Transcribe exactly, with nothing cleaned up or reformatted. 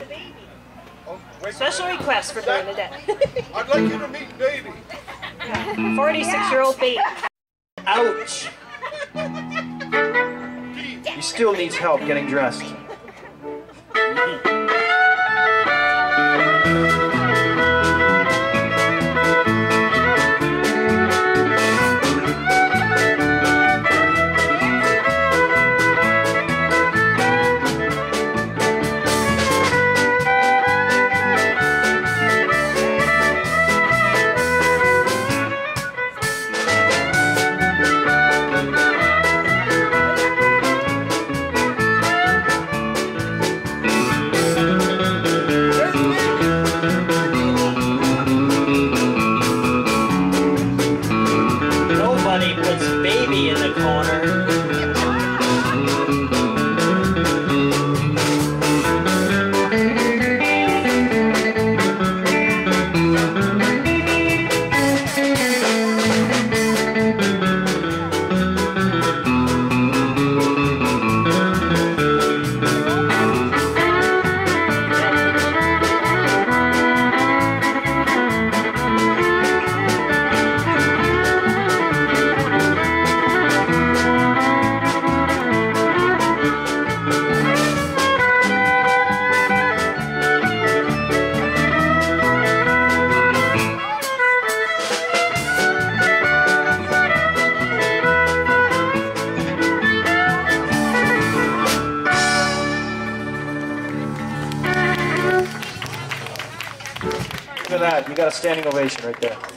Special request for Bernadette. I'd like you to meet baby. forty-six-year-old baby. Ouch! He still needs help getting dressed. Baby in the corner. Look at that, you got a standing ovation right there.